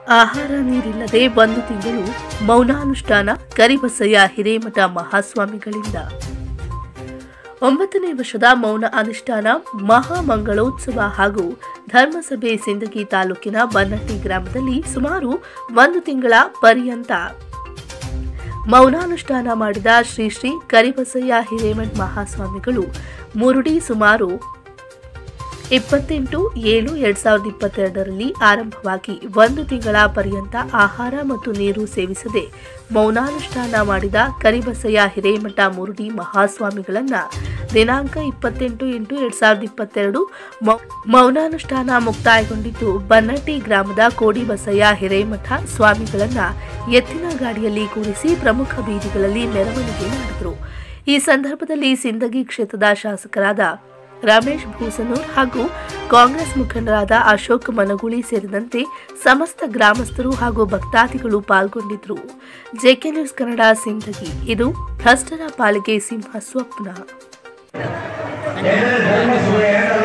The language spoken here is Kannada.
ಆಹಾರ ನೀರಿಲ್ಲದೆ 1 ತಿಂಗಳು ಮೌನಾನುಷ್ಠಾನ ಕರಿಬಸಯ್ಯ ಹಿರೇಮಠ ಮಹಾಸ್ವಾಮಿಗಳಿಂದ 9ನೇ ವರ್ಷದ ಮೌನ ಅನುಷ್ಠಾನ ಮಹಾಮಂಗಳೋತ್ಸವ ಹಾಗೂ ಧರ್ಮಸಭೆ ಸಿಂದಗಿ ತಾಲೂಕಿನ ಬನ್ನಟ್ಟಿ ಗ್ರಾಮದಲ್ಲಿ ಸುಮಾರು 1 ತಿಂಗಳ ಪರ್ಯಂತ ಮೌನಾನುಷ್ಠಾನ ಮಾಡಿದ ಶ್ರೀ ಶ್ರೀ ಕರಿಬಸಯ್ಯ ಹಿರೇಮಠ ಮಹಾಸ್ವಾಮಿಗಳು ಮುರುಡಿ ಸುಮಾರು 28/7/2022ರಲ್ಲಿ ಆರಂಭವಾಗಿ 1 ತಿಂಗಳ ಪರ್ಯಂತ ಆಹಾರ ಮತ್ತು ನೀರು ಸೇವಿಸದೆ ಮೌನಾನುಷ್ಠಾನ ಮಾಡಿದ ಕರಿಬಸಯ್ಯ ಹಿರೇಮಠ ಮುರುಡಿ ಮಹಾಸ್ವಾಮಿಗಳನ್ನ ದಿನಾಂಕ 28/8/2022 ಮೌನಾನುಷ್ಠಾನ ಮುಕ್ತಾಯಗೊಂಡಿದ್ದು ಬನ್ನಟ್ಟಿ ಗ್ರಾಮದ ಕೋಡಿಬಸಯ್ಯ ಹಿರೇಮಠ ಸ್ವಾಮಿಗಳನ್ನ ಎತ್ತಿನ ಗಾಡಿಯಲ್ಲಿ ಕೂರಿಸಿ ಪ್ರಮುಖ ಬೀದಿಗಳಲ್ಲಿ ಮೆರವಣಿಗೆ ಮಾಡಿದರು. ಈ ಸಂದರ್ಭದಲ್ಲಿ ಸಿಂದಗಿ ಕ್ಷೇತ್ರದ ಶಾಸಕರಾದ ರಮೇಶ್ ಭೂಸನೂರ್ ಹಾಗೂ ಕಾಂಗ್ರೆಸ್ ಮುಖಂಡರಾದ ಅಶೋಕ್ ಮನಗೂಳಿ ಸೇರಿದಂತೆ ಸಮಸ್ತ ಗ್ರಾಮಸ್ಥರು ಹಾಗೂ ಭಕ್ತಾದಿಗಳು ಪಾಲ್ಗೊಂಡಿದ್ದರು. JK news Kannada Sindagi. ಇದು ಭ್ರಷ್ಟರ ಪಾಲಿಗೆ ಸಿಂಹ ಸ್ವಪ್ನ.